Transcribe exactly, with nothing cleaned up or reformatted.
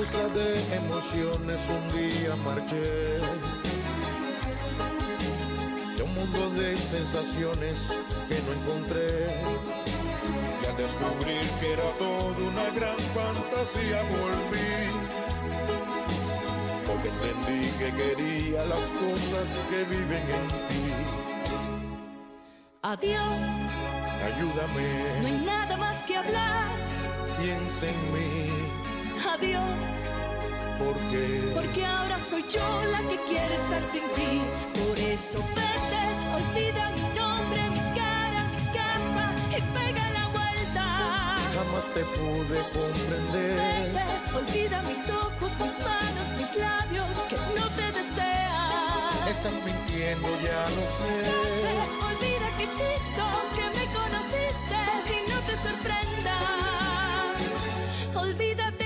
mezcla de emociones un día marché de un mundo de sensaciones que no encontré, y al descubrir que era todo una gran fantasía volví, porque entendí que quería las cosas que viven en ti. Adiós, ayúdame, no hay nada más que hablar. Piensa en mí. Adiós, ¿por qué? Porque ahora soy yo la que quiere estar sin ti. Por eso vete, olvida mi nombre, mi cara, mi casa y pega la vuelta. Jamás te pude comprender. Vete, olvida mis ojos, mis manos, mis labios que no te desean. Estás mintiendo, ya lo sé. Vete, olvida que existo, que me conociste y no te sorprendas. Olvídate